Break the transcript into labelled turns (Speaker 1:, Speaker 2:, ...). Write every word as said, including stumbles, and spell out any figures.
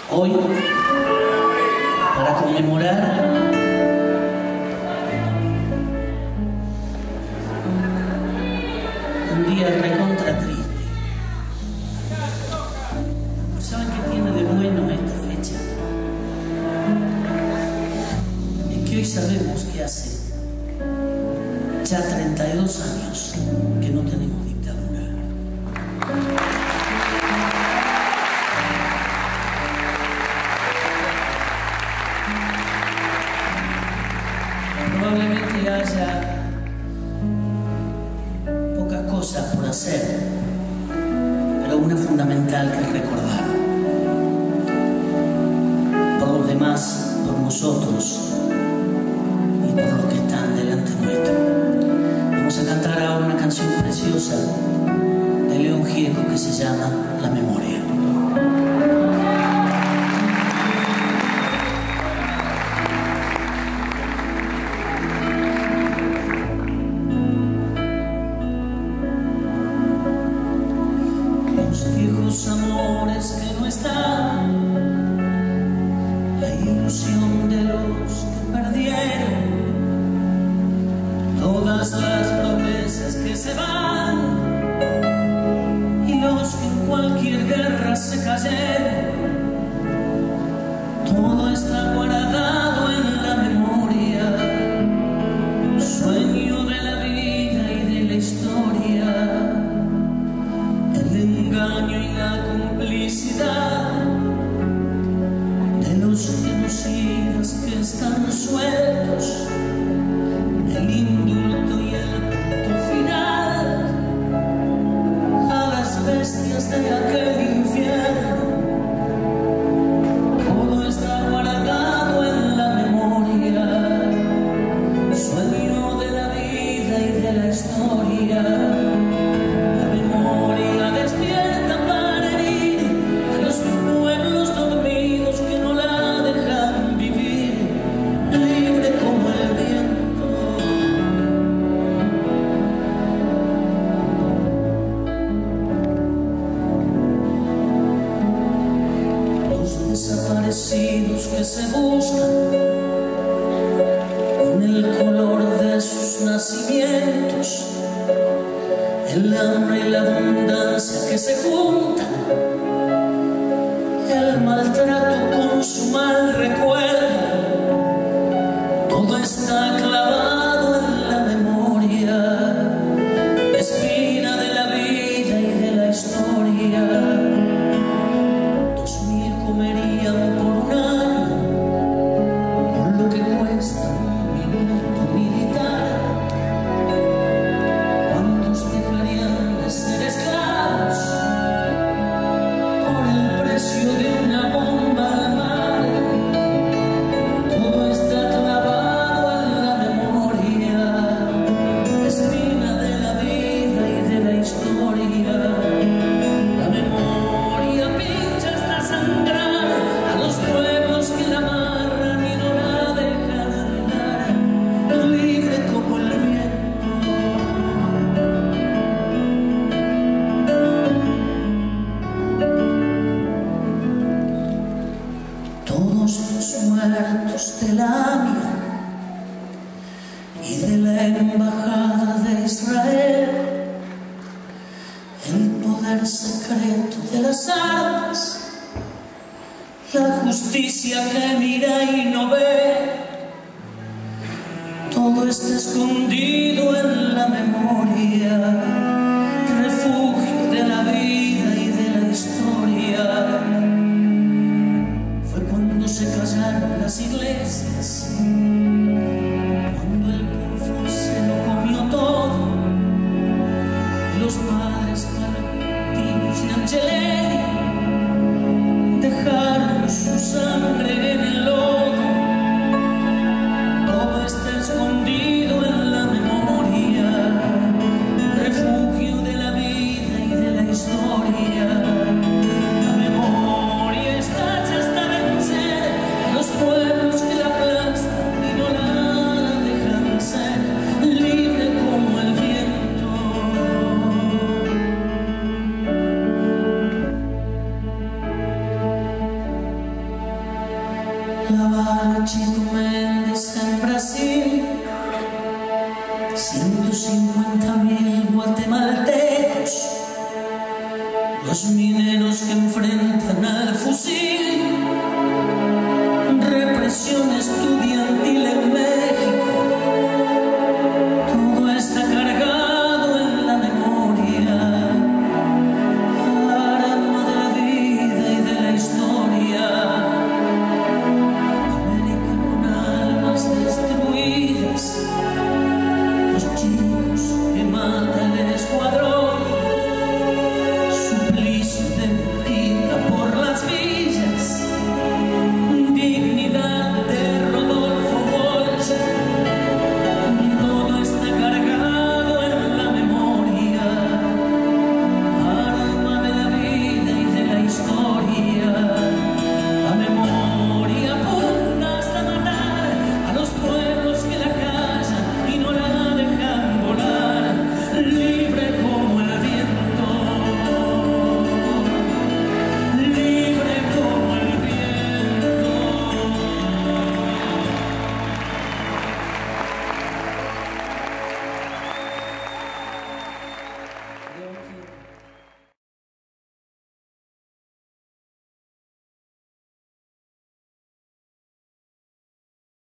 Speaker 1: Hoy, para conmemorar un día recontra triste. ¿Saben qué tiene de bueno esta fecha? Es que hoy sabemos que hace ya treinta y dos años que no tenemos dictadura. Probablemente haya pocas cosas por hacer, pero una fundamental que es recordar. Por los demás, por nosotros y por los que están delante nuestro. Vamos a cantar ahora una canción preciosa de León Gieco que se llama La Memoria. Los viejos amores que no están, la ilusión de los que perdieron, todas las promesas que se van y los que en cualquier guerra se cayeron. Todo está guardado en la memoria, sueño de la vida y de la historia, el engaño y la complicidad de los genocidas que están sueltos, el indulto y el punto final a las bestias de aquel infierno. Todo está guardado en la memoria, sueño de la vida y de la historia. La memoria despierta para herir a los pueblos dormidos que no la dejan vivir, libre como el viento. Los desaparecidos que se buscan con el color de sus nacimientos, el hambre y la abundancia que se juntan, el maltrato con su mal recuerdo, todo está clavado en la memoria, espina de la vida y de la historia. Dos mil comerían por un año con lo que cuesta un minuto militar. ¿Cuántos dejarían de ser esclavos por el precio de una bomba al mar? Todo está clavado en la memoria, espina de la vida y de la historia. La memoria pincha hasta sangrar a los pueblos que la amarran y no la dejan andar, libre como el viento. Todos los muertos de la AMIA y de la Embajada de Israel, el poder secreto de las armas, la justicia que mira y no ve, todo está escondido en la memoria, refugio de la vida y de la historia. Fue cuando se callaron las iglesias, cuando el pulso se lo comió todo, y los padres palatinos y Angelelli dejaron su sangre en el lodo. Todo está escondido en la memoria, refugio de la vida y de la historia. La memoria está hecha hasta vencer a los pueblos que la plancha La bala Chico Méndez está en Brasil, ciento cincuenta mil guatemaltecos, los mineros